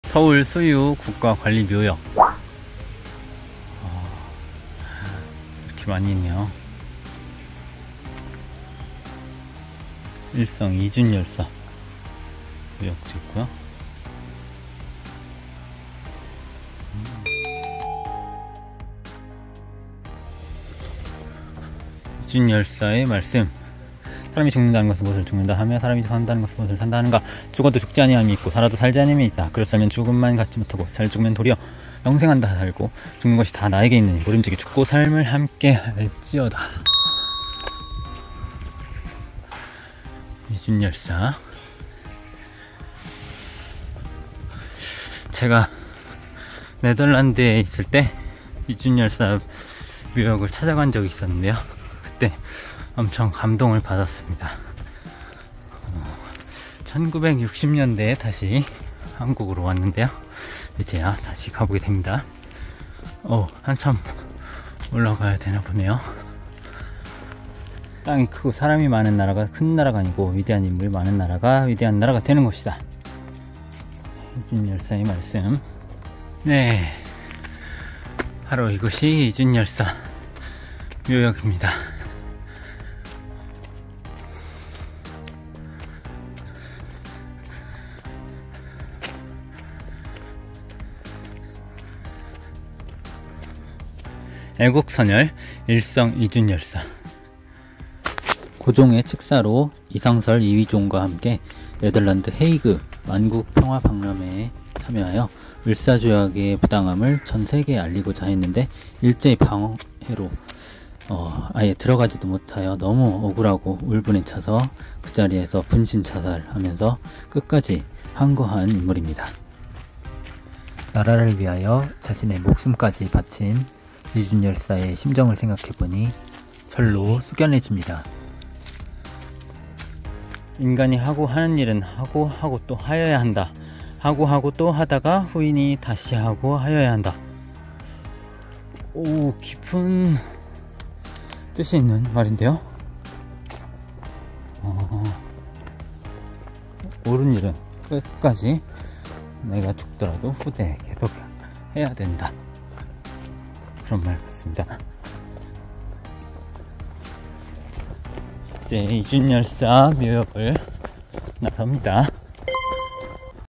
서울 수유 국가관리묘역. 이렇게 많이 있네요. 일성 이준열사 묘역도 있고요. 이준열사의 말씀. 사람이 죽는다는 것은 무엇을 죽는다 하며 사람이 산다는 것은 무엇을 산다 하는가. 죽어도 죽지 아니함이 있고 살아도 살지 아니함이 있다. 그렇다면 죽음만 갖지 못하고 잘 죽으면 도리어 영생한다 살고 죽는 것이 다 나에게 있느니 모름지기 죽고 삶을 함께 할지어다. 이준열사. 제가 네덜란드에 있을 때 이준열사 묘역을 찾아간 적이 있었는데요. 그때 엄청 감동을 받았습니다. 1960년대에 다시 한국으로 왔는데요. 이제야 다시 가보게 됩니다. 한참 올라가야 되나 보네요. 땅이 크고 사람이 많은 나라가 큰 나라가 아니고 위대한 인물이 많은 나라가 위대한 나라가 되는 것이다. 이준열사의 말씀. 네, 바로 이곳이 이준열사 묘역입니다. 애국선열 일성 이준열사. 고종의 칙사로 이상설 이휘종과 함께 네덜란드 헤이그 만국평화박람회에 참여하여 을사조약의 부당함을 전 세계에 알리고자 했는데 일제의 방해로 아예 들어가지도 못하여 너무 억울하고 울분에 차서 그 자리에서 분신 자살하면서 끝까지 항거한 인물입니다. 나라를 위하여 자신의 목숨까지 바친 이준열사의 심정을 생각해보니 절로 숙연해집니다. 인간이 하고 하는 일은 하고 또 하여야 한다. 하고 또 하다가 후인이 다시 하고 하여야 한다. 오, 깊은 뜻이 있는 말인데요. 옳은 일은 끝까지 내가 죽더라도 후대에 계속 해야 된다. 그런 말 같습니다. 이제 이준열사 묘역을 나섭니다.